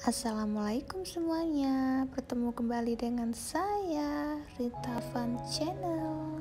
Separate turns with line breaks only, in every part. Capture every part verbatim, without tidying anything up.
Assalamualaikum semuanya, bertemu kembali dengan saya Rita Van Channel.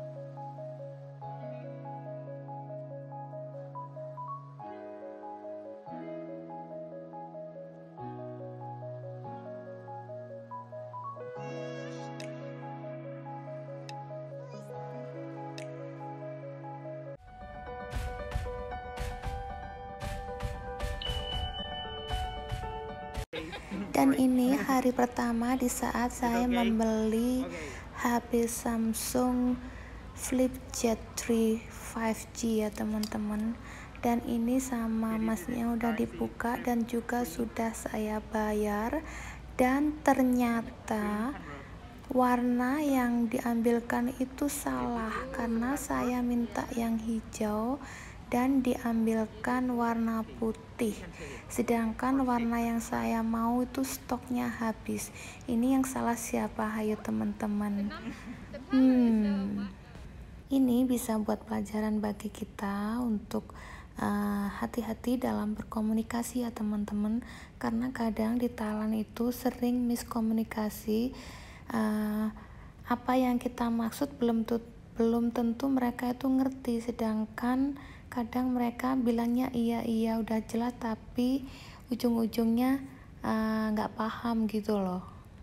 Dan ini hari pertama di saat saya membeli H P Samsung Flip Z tiga lima G ya teman-teman. Dan ini sama masnya udah dibuka dan juga sudah saya bayar. Dan ternyata warna yang diambilkan itu salah karena saya minta yang hijau dan diambilkan warna putih, sedangkan warna yang saya mau itu stoknya habis. Ini yang salah siapa? Hayo teman-teman. Hmm, ini bisa buat pelajaran bagi kita untuk uh, hati-hati dalam berkomunikasi ya teman-teman, karena kadang di Thailand itu sering miskomunikasi. Uh, apa yang kita maksud belum belum tentu mereka itu ngerti, sedangkan kadang mereka bilangnya iya iya udah jelas tapi ujung-ujungnya nggak uh, paham gitu loh.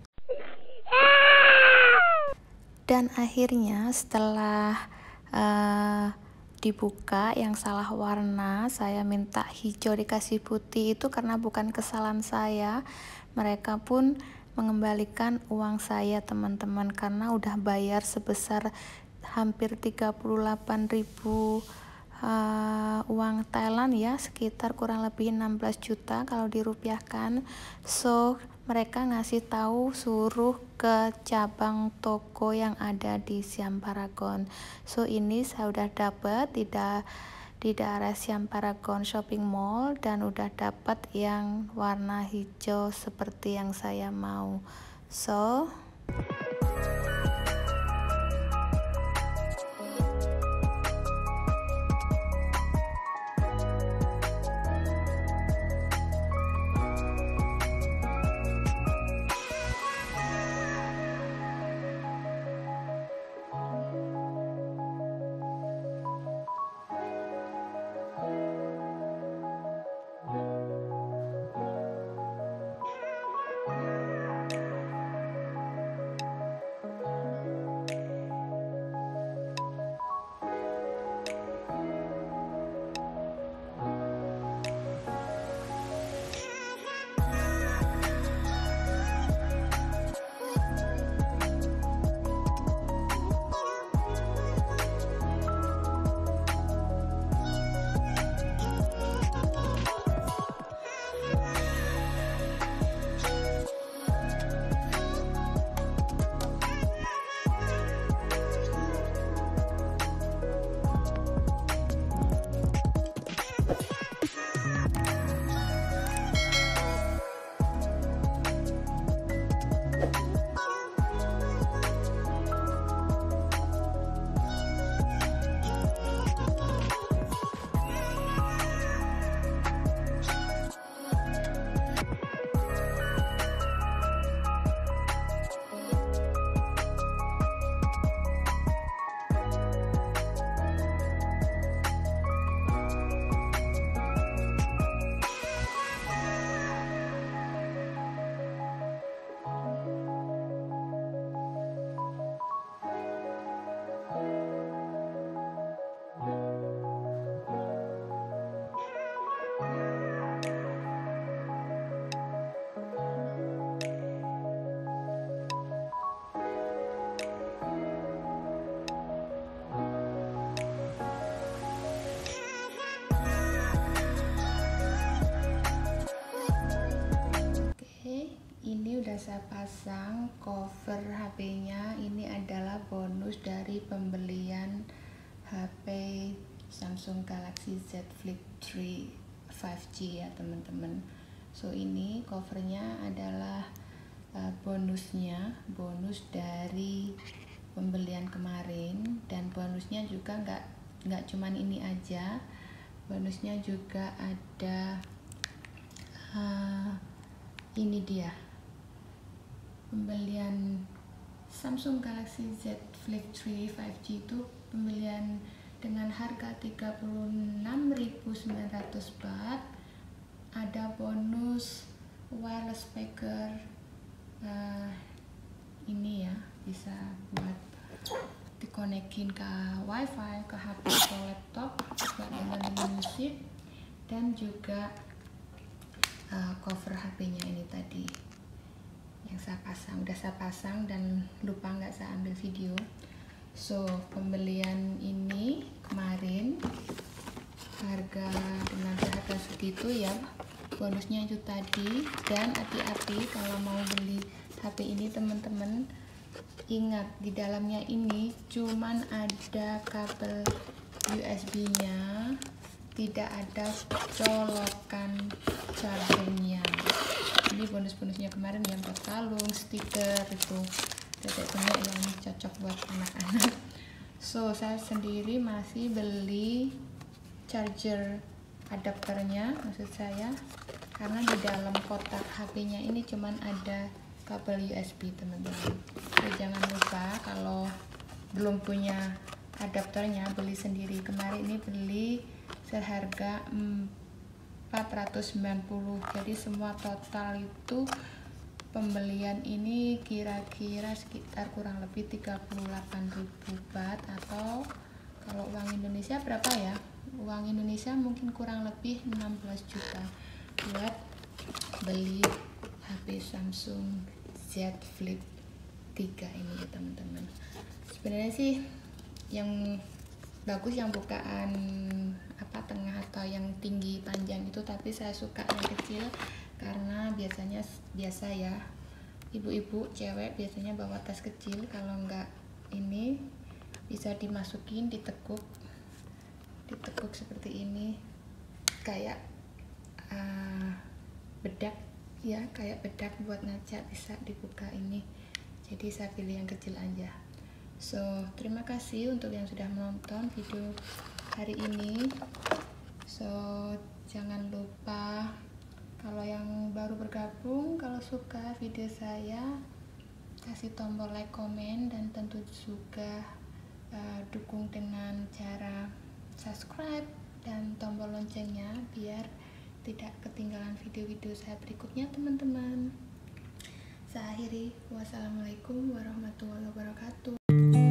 Dan akhirnya setelah uh, dibuka yang salah warna, saya minta hijau dikasih putih, itu karena bukan kesalahan saya. Mereka pun mengembalikan uang saya teman-teman, karena udah bayar sebesar hampir tiga puluh delapan ribu uh, uang Thailand ya, sekitar kurang lebih enam belas juta kalau dirupiahkan. So mereka ngasih tahu suruh ke cabang toko yang ada di Siam Paragon. So ini saya udah dapat tidak di daerah Siam Paragon Shopping Mall, dan udah dapat yang warna hijau seperti yang saya mau. So ini udah saya pasang cover H P-nya. Ini adalah bonus dari pembelian H P Samsung Galaxy Z Flip tiga lima G ya teman-teman. So ini covernya adalah uh, bonusnya, bonus dari pembelian kemarin. Dan bonusnya juga nggak nggak cuman ini aja, bonusnya juga ada uh, ini dia pembelian Samsung Galaxy Z Flip tiga lima G itu pembelian dengan harga tiga puluh enam ribu sembilan ratus baht, ada bonus wireless speaker. Uh, ini ya bisa buat dikonekin ke wifi, ke H P atau laptop buat dengerin musik, dan juga uh, cover H P-nya ini tadi yang saya pasang, udah saya pasang dan lupa nggak saya ambil video. So pembelian ini kemarin harga dengan harga segitu ya, bonusnya itu tadi. Dan hati-hati kalau mau beli H P ini teman-teman, ingat di dalamnya ini cuman ada kabel U S B nya, tidak ada colokan chargernya. Ini bonus-bonusnya kemarin yang buat kalung, stiker itu dedek punya yang cocok buat anak-anak. So saya sendiri masih beli charger adapternya, maksud saya, karena di dalam kotak H P-nya ini cuman ada kabel U S B teman-teman. So, jangan lupa kalau belum punya adapternya beli sendiri. Kemarin ini beli seharga empat ratus sembilan puluh, jadi semua total itu pembelian ini kira-kira sekitar kurang lebih tiga puluh delapan ribu baht, atau kalau uang Indonesia berapa ya? Uang Indonesia mungkin kurang lebih enam belas juta buat beli H P Samsung Z Flip tiga ini ya teman-teman. Sebenarnya sih yang bagus yang bukaan apa tengah atau yang tinggi panjang itu, tapi saya suka yang kecil karena biasanya biasa ya ibu-ibu cewek biasanya bawa tas kecil. Kalau enggak ini bisa dimasukin, ditekuk ditekuk seperti ini, kayak uh, bedak ya, kayak bedak buat ngaca, bisa dibuka ini. Jadi saya pilih yang kecil aja. So terima kasih untuk yang sudah menonton video hari ini. So jangan lupa kalau yang baru bergabung, kalau suka video saya, kasih tombol like, komen, dan tentu juga uh, dukung dengan cara subscribe dan tombol loncengnya biar tidak ketinggalan video-video saya berikutnya teman-teman. Saya akhiri, wassalamualaikum warahmatullahi wabarakatuh.